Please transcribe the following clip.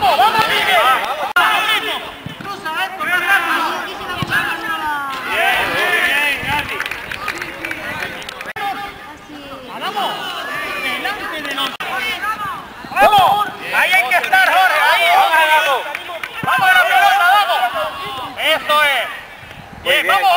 ¡Vamos, vamos, Miguel! ¡Vamos! Ahí hay que estar, Jorge, ahí. ¡Vamos a la pelota, vamos! ¡Eso es! ¡Vamos!